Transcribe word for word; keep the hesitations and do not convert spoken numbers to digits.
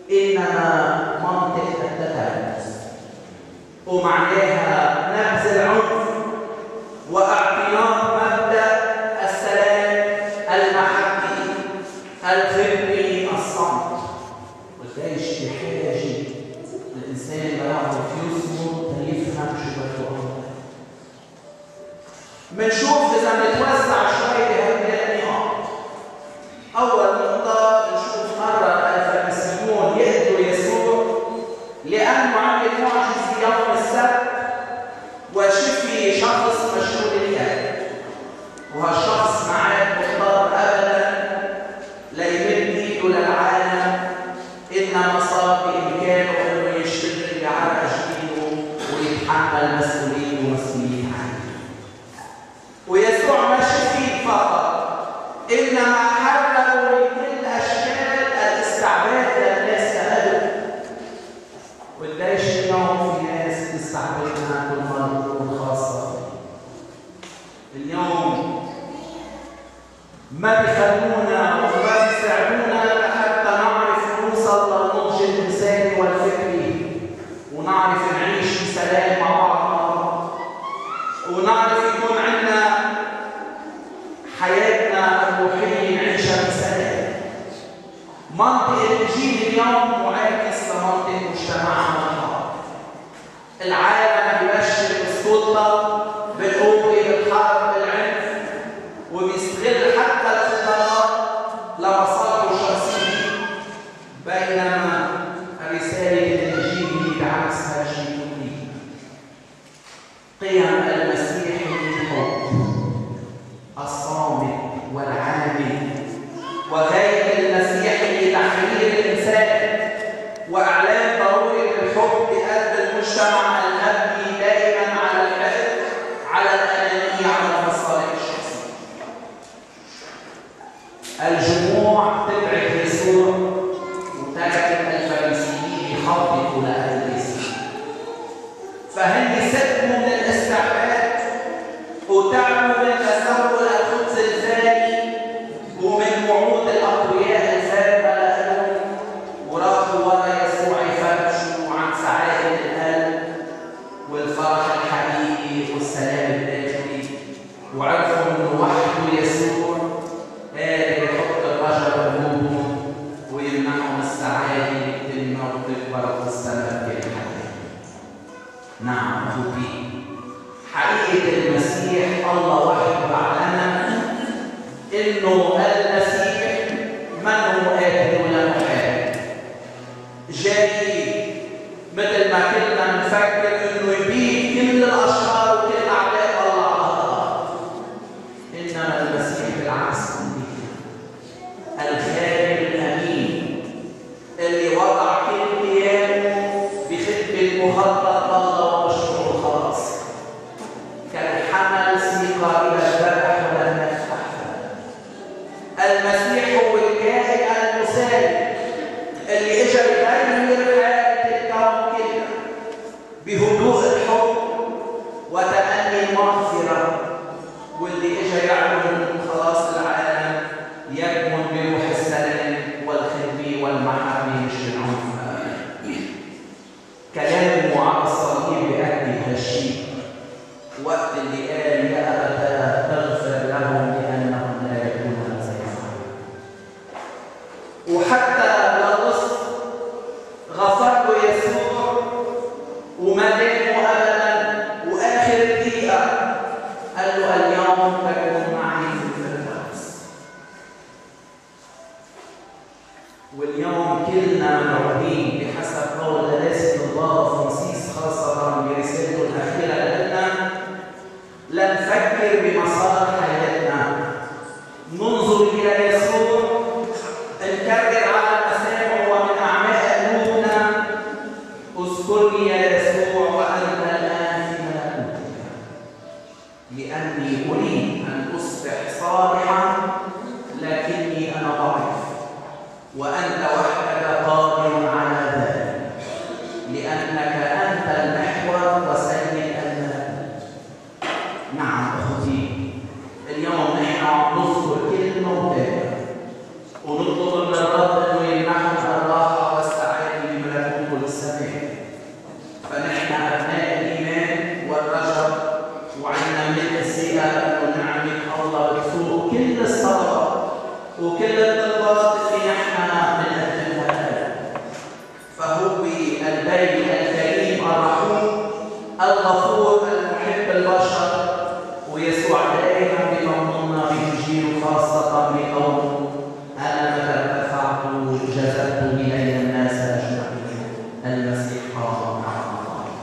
إنما منطق التكامل، ومعناها نبذ العنف واعتناق مبدأ السلام المحبي الخبري الصمت. وقديش بحاجة الإنسان لا يعرف يصمت يفهم شو بده يقول. بنشوف إذا بنتوسع شوي بهذه النقاط. أول نقطة بنشوف مرة الفريسيون يأتوا يسوع لأنه عمل معجزة يوم السبت وشفي شخص مشلول اليد، وهالشخص ما عاد مضطر أبدا ليمد إيده للعالم، إنما صار بإمكانه إنه يشتغل بعرق جديده ويتحمل مسؤوليته ومسؤولية عالم. ويسوع ما شفي فقط، إنما حرروا من كل أشكال الاستعباد للناس كأدب. وقديش اليوم في ناس تستعبدنا كل مرة خاصة. اليوم ما بيخلونا وما بيساعدونا حتى نعرف نوصل للنضج الإنساني والفكري، ونعرف نعيش بسلام مع بعضنا، ونعرف يكون عندنا حياتنا الروحية نعيشها بسلام. منطق الإنجيل اليوم معاكس لمنطق مجتمعنا الحاضر. العالم بيبشر بالسلطة، بالقوة، بالحرب، بالعنف، وبيستغل حتى الخطابات لمصالحه الشخصية، بينما رسالة الإنجيل هي بعكسها شيء كلي. قيم المسيح الحب الصامت والعامل، وغاية المسيح لتحرير الإنسان وإعلان ضرورة الحب بقلب المجتمع المبني دائما على الحب، على الأنانية، على المصالح الشخصية. الجموع تبعت يسوع وتركت الفريسيين يخططوا لأهل يسوع، فهن سلموا من الاستعباد وتعبوا من تسول الخبز الفاني ومن وعود الأقوياء الفارغة لهم، وراحوا ورا يسوع يفتشوا عن سعادة القلب والفرح الحقيقي والسلام الداخلي، وعرفوا انه وحده يسوع قادر يحط الرجل قلوبهم ويمنحهم السعادة التامة وتكبر وتستمر في الحياة. نعم أخوتي، حقيقة المسيح الله وحده أعلن إنه المسيح من هو آتي ولا محارب، جاي مثل ما كنا نفكر إنه يبيد كل الأشرار وكل أعداء الله على الأرض، إنما المسيح بالعكس الخادم الأمين اللي وضع كل قيامه بخدمة مخطط الله ومشروع الخلاص، كان حمل سيقا إلى الذبح ولم يفتح. المسيح هو الكائن المسالم اللي اجى يغير حياة الكون كله بهدوء الحب وتأني المغفرة، واللي اجى يعمل من خلاص العالم يكمن بروح السلام والخدمة والمحبة مش العنف. كلامه على الصليب بيأكد هالشيء وقت اللي قال